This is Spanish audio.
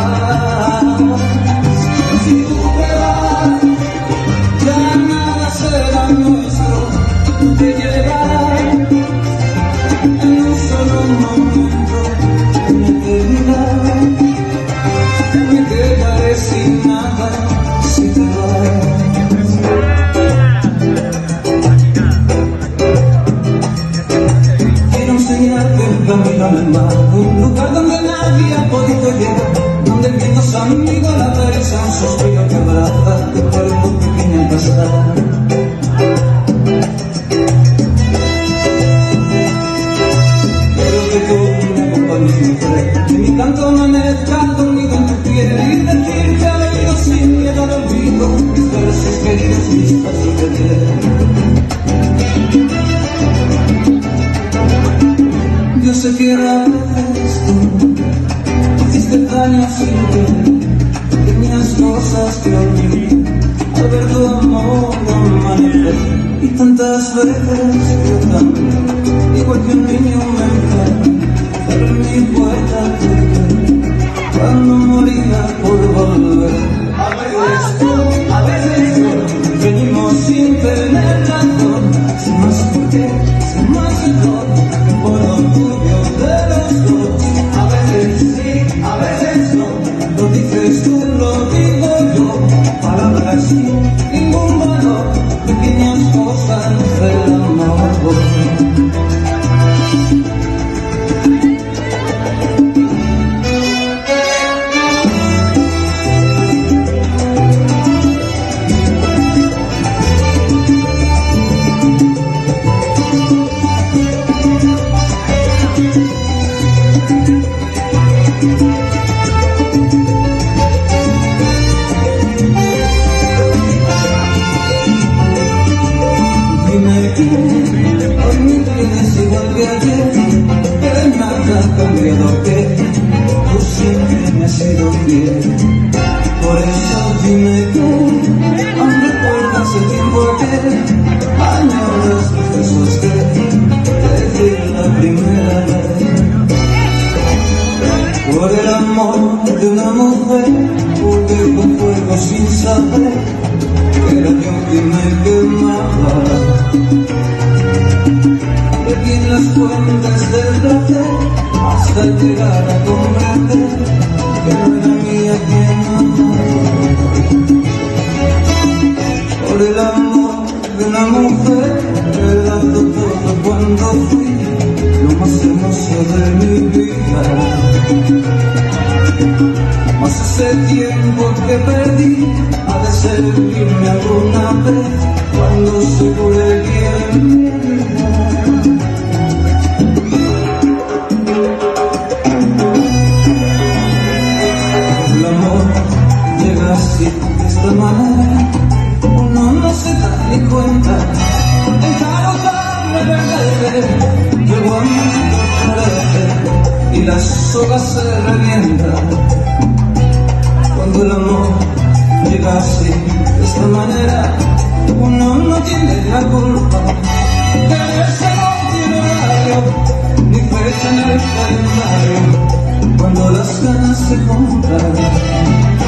Si tú te vas, ya nada será nuestro, te llevarán en un solo momento, en eternidad. Me quedaré sin nada si te vas. Quiero enseñarte un camino en el mar, un lugar donde nadie ha podido llegar, donde el viento es amigo, la pereza un suspiro que abraza tu cuerpo pequeño al pasar. Quiero que tú me acompañes, mujer, que mi canto amanezca dormido en tu piel y decirte al oído sin miedo al olvido mis versos queridos, mis pasos de ayer. Yo sé que a veces tú hiciste daño sin querer, tenías cosas que olvidar al ver tu amor amanecer, y tantas veces yo también, igual que un niño me enfermo, cerré mi puerta a tu ver, cuando moría por volver. A veces yo, venimos sin tener razón, sin más por qué, sin más error, por orgullo de los dos. A veces sí, a veces no, lo dices tú, lo digo yo, palabras sin ningún valor, pequeñas cosas del amor. Hoy me tienes igual que ayer, que nada ha cambiado, que tú siempre me has sido fiel. Por eso dime tú, aún recuerdas el tiempo aquel, añoras los besos que te di la primera vez. Por el amor de una mujer, jugué con fuego sin saber que era yo quien me quemaba. Perdí en las cuentas del placer hasta llegar a comprender que no era mía quien amaba. Por el amor de una mujer he dado todo cuando fui lo más hermoso de mi vida. Mas ese tiempo que perdí ha de servirme alguna vez cuando se cure bien mi vida. El amor llega así, de esta manera, uno no se da ni cuenta. En cada tarde verde llegó a mi florece y las sogas se revientan. Cuando el amor llega así, de esta manera, uno no tiene la culpa. Que ese no tiene horario, ni fecha en el calendario, cuando las ganas se juntan.